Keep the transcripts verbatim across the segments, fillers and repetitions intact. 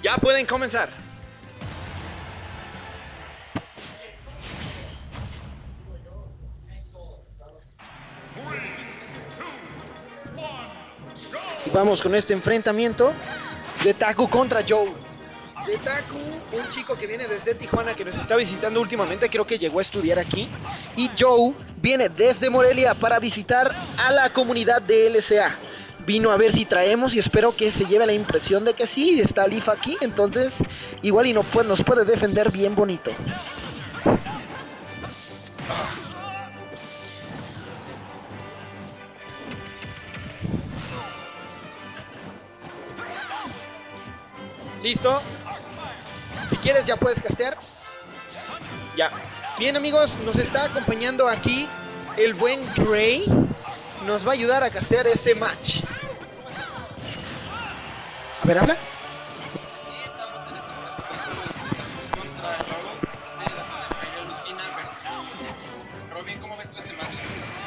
Ya pueden comenzar. Y vamos con este enfrentamiento de Taku contra Joe. De Taku, un chico que viene desde Tijuana, que nos está visitando últimamente, creo que llegó a estudiar aquí. Y Joe viene desde Morelia para visitar a la comunidad de L C A. Vino a ver si traemos y espero que se lleve la impresión de que sí, está Leaf aquí, entonces igual y no, pues, nos puede defender bien bonito. ¿Listo? Si quieres ya puedes castear. Ya. Bien amigos, nos está acompañando aquí el buen Gray. Nos va a ayudar a castear este match. A ver, habla. Robin, ¿cómo ves tú este match?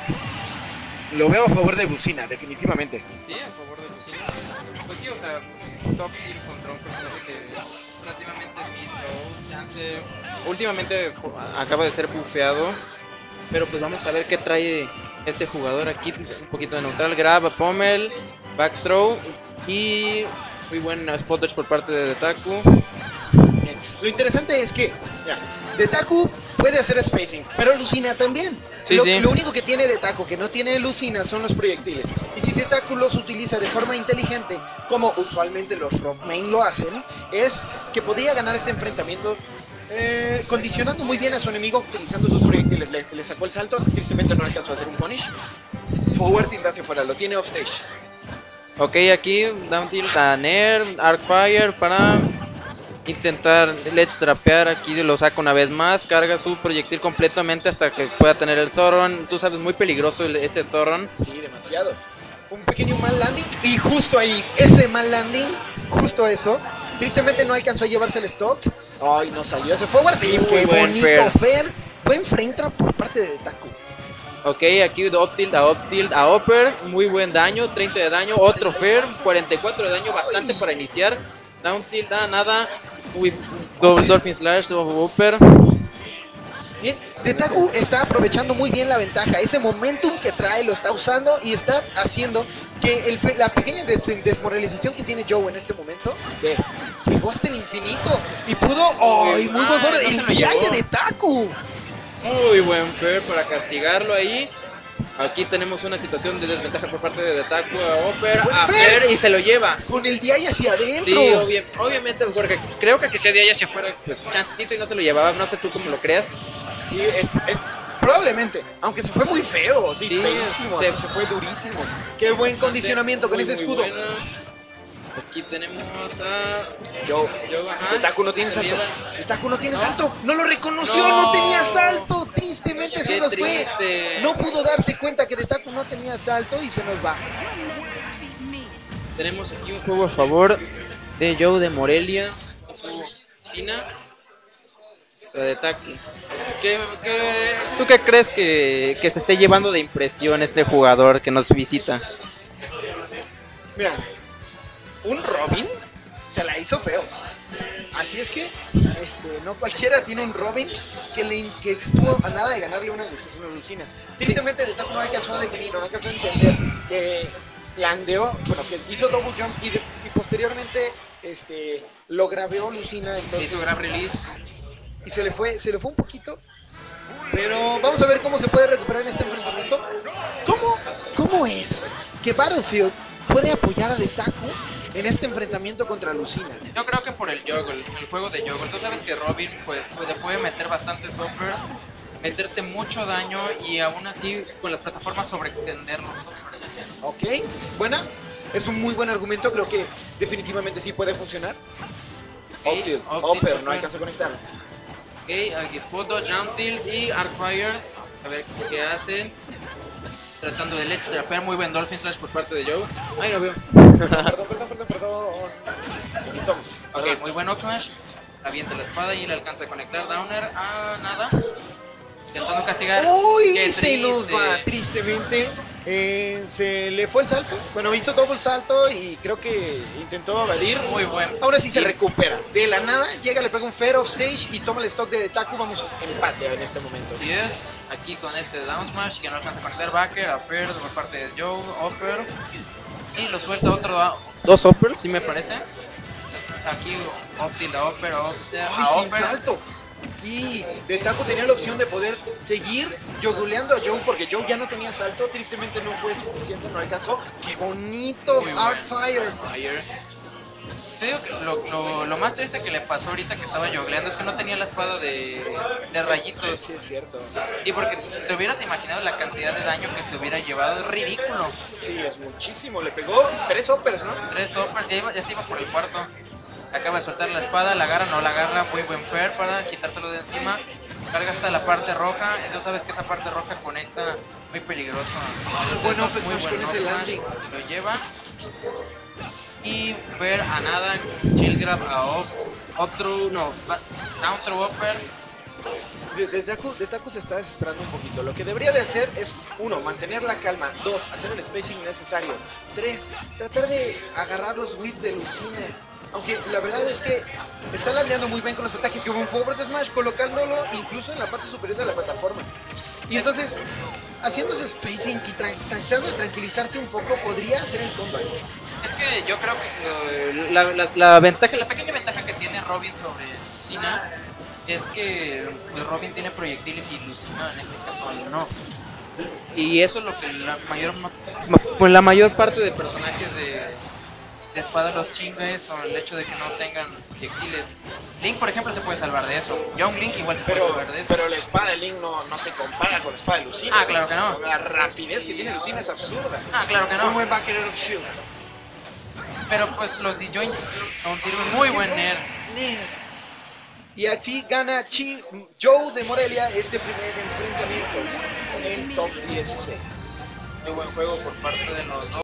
Lo veo a favor de Lucina, definitivamente. Sí, a favor de Lucina. Pues sí, o sea, top tier contra un personaje que es relativamente mid-low, chance. Últimamente acaba de ser bufeado, pero pues vamos a ver qué trae este jugador aquí. Un poquito de neutral, grab a Pommel, back throw y muy buen spot dodge por parte de Detaku. Bien. Lo interesante es que ya, Detaku puede hacer spacing, pero Lucina también. Sí, lo, sí. lo único que tiene Detaku que no tiene Lucina son los proyectiles. Y si Detaku los utiliza de forma inteligente, como usualmente los Rock Main lo hacen, es que podría ganar este enfrentamiento eh, condicionando muy bien a su enemigo utilizando sus proyectiles. Le, le sacó el salto, tristemente no alcanzó a hacer un punish. Forward tilt hacia afuera, lo tiene offstage. Ok, aquí down tilt a Nair, Arcfire para intentar let's trapear. Aquí lo saca una vez más, carga su proyectil completamente hasta que pueda tener el Torron. Tú sabes, muy peligroso el, ese Torron. Sí, demasiado. Un pequeño mal landing y justo ahí, ese mal landing, justo eso. Tristemente no alcanzó a llevarse el stock. Ay, no salió ese forward. Muy Qué buen bonito fair. fair. Buen frame trap por parte de Detaku. Ok, aquí up tilt a up tilt a upper, muy buen daño, treinta de daño, otro fair, cuarenta y cuatro de daño, bastante para iniciar. Down tilt a nada, with double dolphin slash, double upper. Bien, Detaku está aprovechando muy bien la ventaja. Ese momentum que trae lo está usando y está haciendo que el, la pequeña des desmoralización que tiene Joe en este momento de, llegó hasta el infinito y pudo. ¡Ay! Muy buen Ah, forward. no se El lo viaje llevó. de Detaku. Muy buen fair para castigarlo ahí. Aquí tenemos una situación de desventaja por parte de Detaku a upper, Buen a fair. fair y se lo lleva. Con el D I hacia adentro. Sí, obvia obviamente, porque creo que si se dio allá hacia afuera, pues chancecito y no se lo llevaba. No sé tú cómo lo creas. Sí, es, es- probablemente, aunque se fue muy feo, sí, Sí, feísimo, se- así se fue durísimo. Qué buen condicionamiento con Muy, ese muy escudo. buena. Aquí tenemos a Joe, Joe, ajá. Detaku no tiene Se salto. lleva. Detaku no tiene ¿No? salto. No lo reconoció, no, No. tenía salto. Tristemente se Qué nos triste. fue. No pudo darse cuenta que Detaku no tenía salto y se nos va. Tenemos aquí un juego a favor de Joe de Morelia con su Lucina. La de Taku. ¿Qué, qué, ¿Tú qué crees que, que se esté llevando de impresión este jugador que nos visita? Mira, un Robin se la hizo feo. Así es que este, no cualquiera tiene un Robin que, le, que estuvo a nada de ganarle una, una Lucina. Tristemente Detaku no alcanzó a definir, no alcanzó a entender que landeó, bueno, que hizo double jump y, de, y posteriormente este, lo grabeó Lucina. Entonces, Hizo grab release. y se le fue, se le fue un poquito. Pero vamos a ver cómo se puede recuperar en este enfrentamiento. ¿Cómo, cómo es que Battlefield puede apoyar a Detaku en este enfrentamiento contra Lucina? Yo creo que por el juggle, el juego de juggle. Tú sabes que Robin pues puede, puede meter bastantes uppers, meterte mucho daño y aún así con las plataformas sobreextender los uppers. Ok, buena. Es un muy buen argumento, creo que definitivamente sí puede funcionar. Ok, Up tilt, up upper, tilt, no upper. alcanza a conectar. Ok, aquí spot dodge, down tilt y Arcfire. A ver qué hacen. Tratando de ledge trapear, muy buen Dolphin Slash por parte de Joe. Ay, no veo. Perdón, perdón, perdón, perdón. Aquí estamos. Ok, Perdón. muy buen up smash. Avienta la espada y le alcanza a conectar. Downer a nada. Intentando castigar. Uy, Qué se nos triste. va tristemente. Eh, se le fue el salto. Bueno, hizo doble salto y creo que intentó evadir. Muy bueno. Ahora sí se Y- recupera. De la nada llega, le pega un fair off stage y toma el stock de Detaku. Vamos empate en este momento. Así es, aquí con este down smash que no alcanza a conectar backer, a Fair por parte de Joe, Upper, y lo suelta otro, dos Uppers, sí me parece. Aquí Opti la Upper, Opti, Ay, a sin Upper. salto. Y Detaku tenía la opción de poder seguir yoguleando a Joe porque Joe ya no tenía salto. Tristemente no fue suficiente, no alcanzó. ¡Qué bonito! Muy Art bueno. Fire. Fire. Te digo que lo, lo, lo más triste que le pasó ahorita que estaba jogleando es que no tenía la espada de, de rayitos. Sí, es cierto. Y porque te hubieras imaginado la cantidad de daño que se hubiera llevado, es ridículo. Sí, es muchísimo. Le pegó tres uppers, ¿no? Tres Uppers, ya, iba, ya se iba por el cuarto. Acaba de soltar la espada, la agarra, no la agarra, muy buen Fair para quitárselo de encima. Carga hasta la parte roja, entonces sabes que esa parte roja conecta muy peligroso. Bueno, pues muy Smash con ese up landing. smash, se lo lleva. Y Fair a nada, chill grab a up, up through, no, ba- down through upper. De, de, Taku, de Taku se está desesperando un poquito. Lo que debería de hacer es, uno, mantener la calma. Dos, hacer el spacing necesario. Tres, tratar de agarrar los whiffs de Lucina. Aunque la verdad es que está landeando muy bien con los ataques que hubo un forward smash, colocándolo incluso en la parte superior de la plataforma. Y entonces, haciendo ese spacing y tra tratando de tranquilizarse un poco, podría hacer el comeback. Es que yo creo que eh, la, la, la ventaja, la pequeña ventaja que tiene Robin sobre Lucina es que Robin tiene proyectiles y Lucina en este caso no. Y eso es lo que la mayor ma- ma- la mayor parte de personajes de, de espada los chinga es el hecho de que no tengan proyectiles. Link, por ejemplo, se puede salvar de eso. Young Link igual se puede Pero, salvar de eso. pero la espada de Link no, no se compara con la espada de Lucina. Ah, claro que no. La rapidez que tiene Lucina es absurda. Ah, claro que Un no. buen backer of shield. Pero pues los disjoints aún sirven muy buen Nair. Nair. Y así gana Chi Joe de Morelia este primer enfrentamiento en top dieciséis. Muy buen juego por parte de los dos.